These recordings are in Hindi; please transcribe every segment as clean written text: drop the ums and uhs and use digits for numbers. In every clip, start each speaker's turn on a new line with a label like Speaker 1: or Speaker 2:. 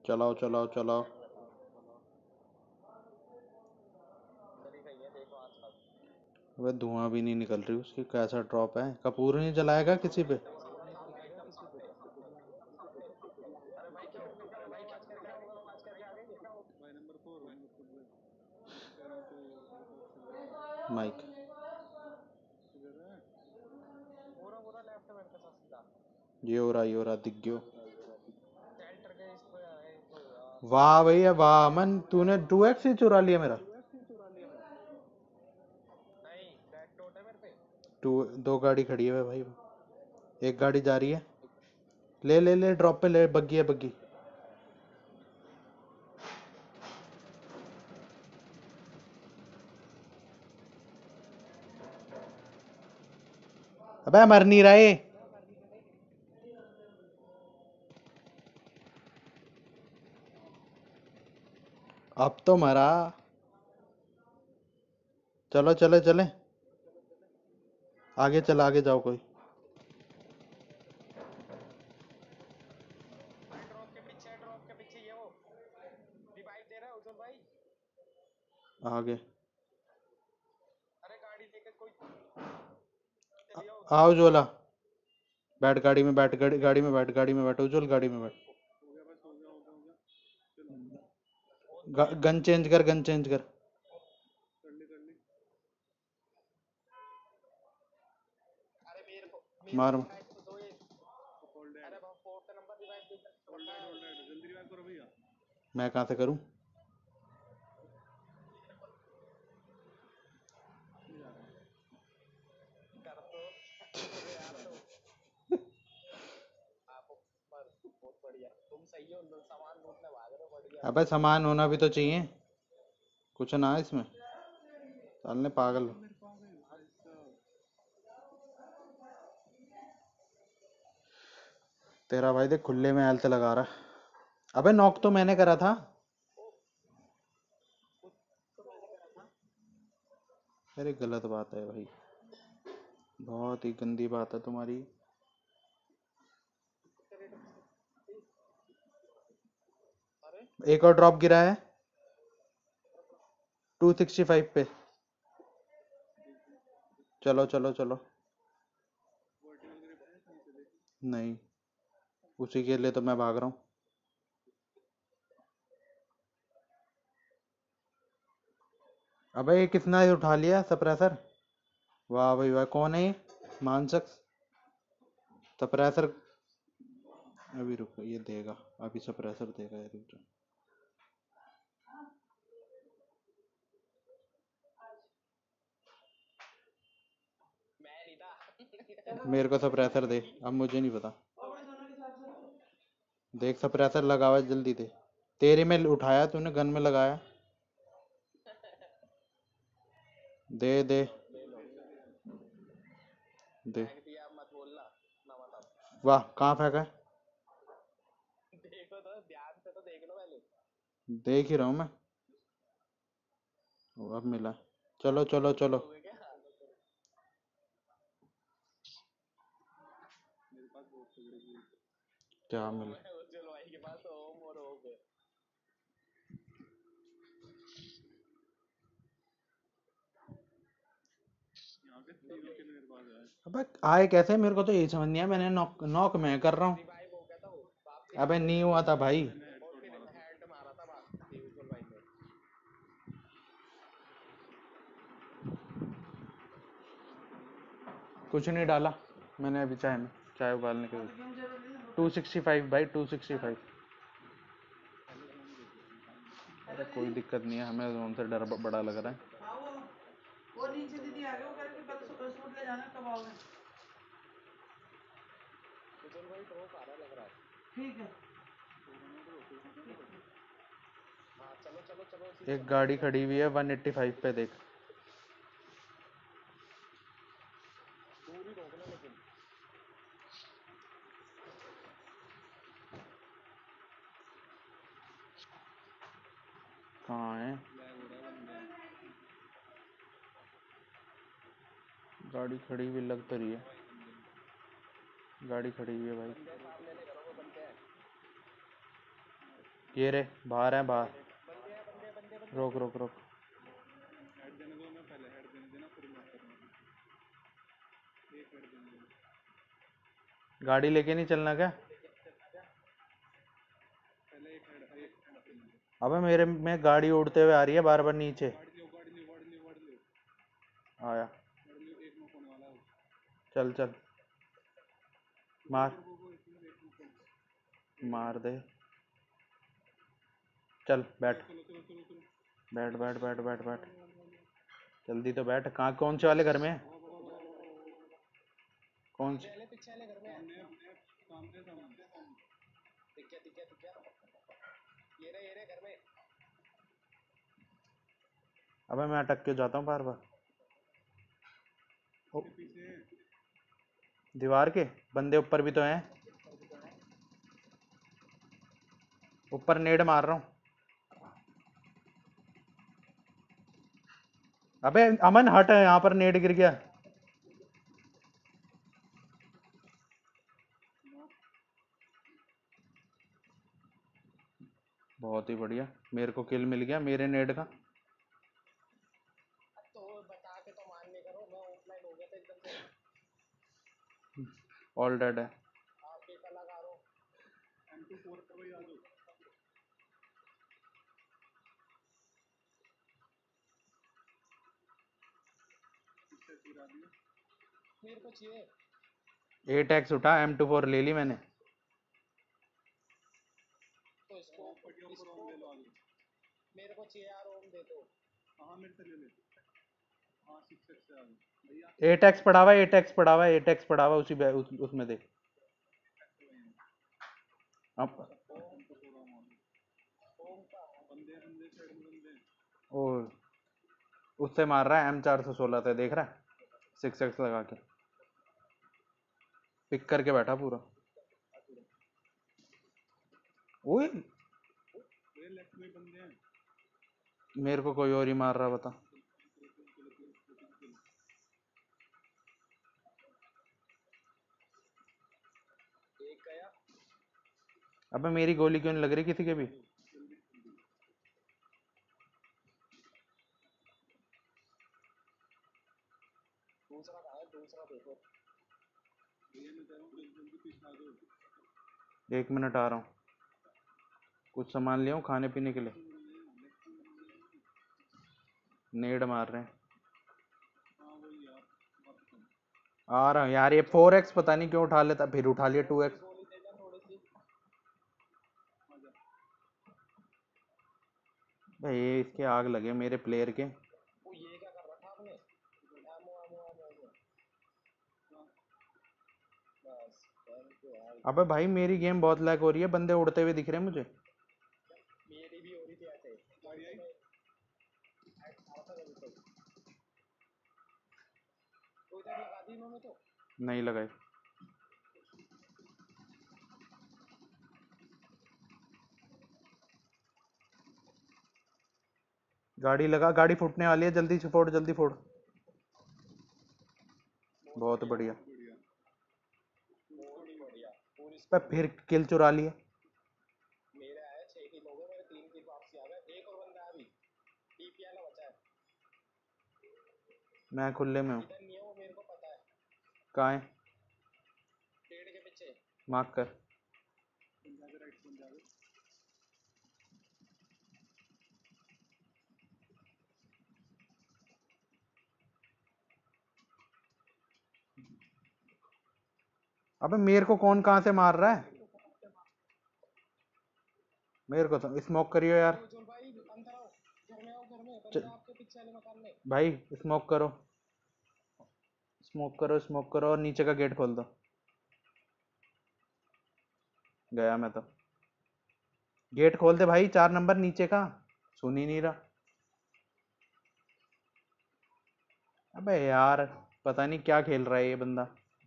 Speaker 1: चलाओ चलाओ चलाओ। अबे धुआं भी नहीं निकल रही उसकी, कैसा ड्रॉप है। कपूर नहीं जलाएगा किसी पे? माइक ये हो रहा दिख गयो। वाह भैया वाह, मन तूने 2x ही चुरा लिया मेरा। दो गाड़ी खड़ी है भाई, एक गाड़ी जा रही है। ले ले ले, ड्रॉप पे ले, बग्गी है बग्गी। अबे मर नहीं रहा है। अब तो मरा। चलो चले चले, आगे चल, आगे जाओ कोई। आगे आओ जोला, बैठ गाड़ी में, बैठ गाड़ी में बैठ, गाड़ी में बैठ उज्जवल, गाड़ी में बैठ। गन चेंज कर, गन चेंज कर। मार। मैं कहाँ से करूं? अबे सामान होना भी तो चाहिए, कुछ ना इसमें। साले पागल। तेरा भाई देख खुले में हेल्थ लगा रहा। अबे नॉक तो मैंने करा था। अरे गलत बात है भाई, बहुत ही गंदी बात है तुम्हारी। एक और ड्रॉप गिरा है 265 पे। चलो चलो चलो। नहीं, उसी के लिए तो मैं भाग रहा हूँ। अबे ये कितना ही उठा लिया सप्रेसर। वाह भाई वाह, कौन है ये? मानसक सप्रेसर। अभी रुको, ये देगा, अभी सप्रेसर देगा ये, रुक जा। मेरे को सप्रेसर दे, अब मुझे नहीं पता। देख सप्रेसर लगा हुआ है, जल्दी दे। तेरे में उठाया तूने, गन में लगाया। दे दे दे। वाह, कहाँ फेंका है? देख ही रहा हूँ मैं। वो अब मिला। चलो चलो चलो। क्या मिला? अबे आए कैसे, मेरे को तो यही समझ नहीं आया। मैंने नॉक नॉक मैं कर रहा हूँ। अबे नहीं हुआ था भाई। कुछ नहीं डाला मैंने अभी चाय में, चाय उबालने के लिए। 265 भाई, 265। अरे कोई दिक्कत नहीं है, हमें जोन से डर बड़ा लग रहा है। वो नीचे दीदी आ गए, वो कह रहे कि कल सूट ले जाना, कब आओगे? ठीक है। एक गाड़ी खड़ी हुई है 185 पे, देख। कहाँ है गाड़ी खड़ी हुई? लग तो रही है गाड़ी खड़ी हुई है भाई। ये रे बाहर है, बाहर। रोक रोक रोक। गाड़ी लेके नहीं चलना क्या? अबे मेरे में गाड़ी उड़ते हुए आ रही है बार बार नीचे। आया। चल चल। मार। मार दे। चल बैठ। बैठ बैठ बैठ बैठ बैठ। जल्दी तो बैठ। कहाँ, कौन से वाले घर में है? कौन से? अबे मैं अटक के जाता हूँ बार बार। ओ, दीवार के बंदे ऊपर भी तो हैं। ऊपर नेड मार रहा हूँ। अबे अमन हट, यहाँ पर नेड गिर गया। बहुत ही बढ़िया, मेरे को किल मिल गया मेरे नेड का। ऑल डेड है। एट एक्स उठा, M24 ले ली मैंने। एट एक्स पड़ा हुआ, 8x पड़ा हुआ, 8x पड़ा हुआ उसमें देख। अब ओ, उससे मार रहा है M416 से, देख रहा है 6x लगा के पिक करके बैठा पूरा। ओए मेरे को कोई और ही मार रहा, बता। अबे मेरी गोली क्यों नहीं लग रही किसी के भी? एक मिनट आ रहा हूँ, कुछ सामान ले आऊं खाने पीने के लिए। नेड मार रहे हैं। आ रहा हूँ यार, ये 4x पता नहीं क्यों उठा लेता, फिर उठा लिया 2x। भाई ये इसके आग लगे मेरे प्लेयर के। अबे भाई मेरी गेम बहुत लैग हो रही है, बंदे उड़ते हुए दिख रहे हैं मुझे। नहीं लगाई। गाड़ी लगा, गाड़ी फूटने वाली है, जल्दी से फोड़, जल्दी फोड़। बहुत बढ़िया। पर फिर किल चुरा लिए। मैं खुले में हूँ। कहाँ है? मार्क कर। अबे मेरे को कौन कहाँ से मार रहा है? मेरे को तो स्मोक करियो यार। भाई स्मोक करो, स्मोक करो, स्मोक करो, और नीचे का गेट खोल दो। गया मैं तो। गेट खोल दे भाई, 4 नंबर नीचे का। सुन ही नहीं रहा। अबे यार पता नहीं क्या खेल रहा है ये बंदा।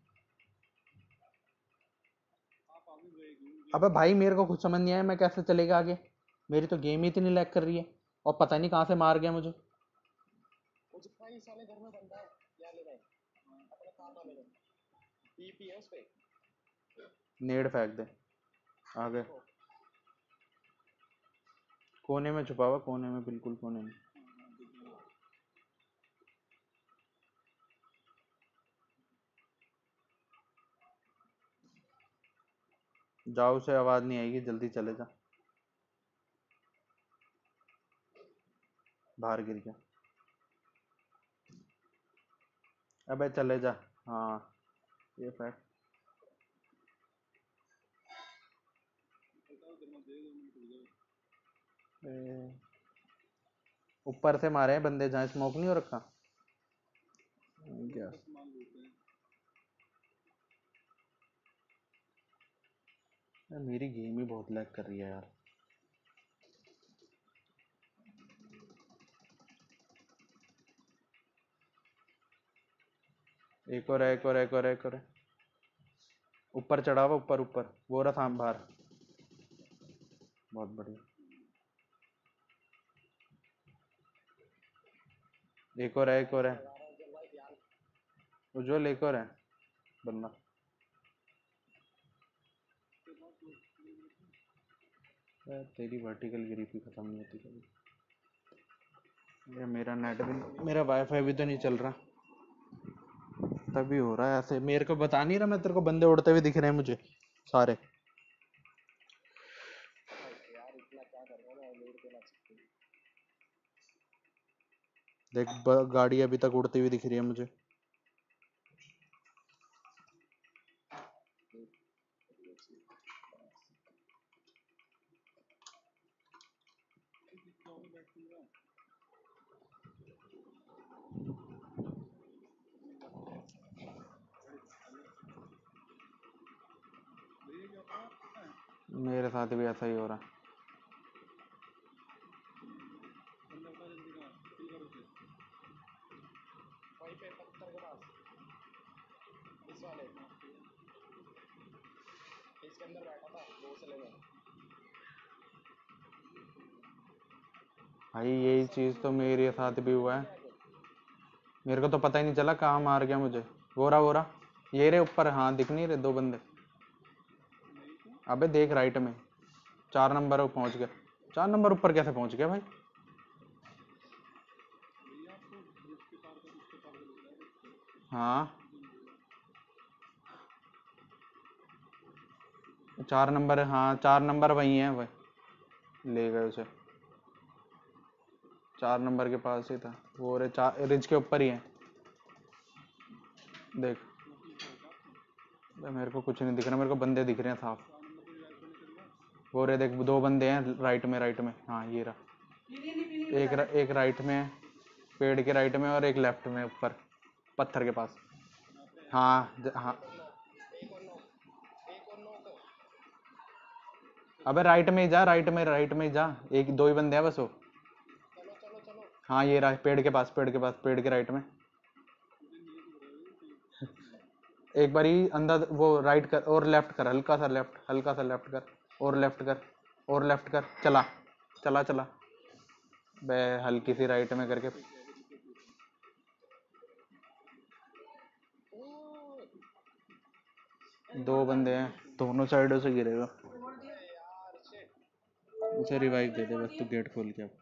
Speaker 1: अबे भाई मेरे को कुछ समझ नहीं आया, मैं कैसे चलेगा आगे? मेरी तो गेम ही इतनी लैग कर रही है, और पता नहीं कहाँ से मार गया मुझे। नेड फेंक दे। आ गए। कोने में छुपा हुआ, कोने में, बिल्कुल कोने में। जाओ, उसे आवाज नहीं आएगी, जल्दी चले जा। बाहर गिर गया। अबे चले जा। हाँ, ये फैक्ट। ऊपर से मारे हैं बंदे, जहाँ स्मोक नहीं हो रखा क्या। मेरी गेम ही बहुत लैग कर रही है यार। एक और है, एक और है, एक और है, एक और है। ऊपर चढ़ा हुआ, ऊपर ऊपर वो रहा साम बाहर। बहुत बढ़िया। एक और है, एक और है। उज्जवल, एक और है बंदा। तेरी वर्टिकल ग्रिप ही खत्म नहीं होती कभी। ये मेरा नेट भी, मेरा वाईफाई भी तो नहीं चल रहा, तभी हो रहा है ऐसे। मेरे को बता नहीं रहा मैं तेरे को, बंदे उड़ते हुए दिख रहे हैं मुझे सारे। देख गाड़ी अभी तक उड़ती हुई दिख रही है मुझे। मेरे साथ भी ऐसा ही हो रहा है। भाई यही चीज तो मेरे साथ भी हुआ है। मेरे को तो पता ही नहीं चला कहाँ मार गया मुझे। वो रहा ये रे ऊपर। हाँ, दिख नहीं रहे दो बंदे। अबे देख राइट में, 4 नंबर पहुंच गया। 4 नंबर ऊपर कैसे पहुंच गया भाई। हाँ, 4 नंबर। हाँ, 4 नंबर वही है भाई, ले गए उसे। 4 नंबर के पास ही था वो रे, रिज के ऊपर ही है। देख, मेरे को कुछ नहीं दिख रहा, मेरे को बंदे दिख रहे हैं साफ। वो रे देख, 2 बंदे हैं राइट में, राइट में। हाँ, ये रहा। एक राइट में, पेड़ के राइट में, और एक लेफ्ट में ऊपर पत्थर के पास। हाँ हाँ। अबे राइट में ही जा, राइट में ही जा। एक दो ही बंदे हैं बस वो। हाँ, ये रहा पेड़ के पास, पेड़ के पास, पेड़ के राइट में। एक बारी अंदर वो राइट कर और लेफ्ट कर, हल्का सा लेफ्ट, हल्का सा लेफ्ट कर, और लेफ्ट कर, और लेफ्ट कर। चला चला चला। बे हल्की सी राइट में करके। 2 बंदे हैं, दोनों साइडों से गिरेगा। उसे रिवाइव दे दे बस तू, गेट खोल के अब।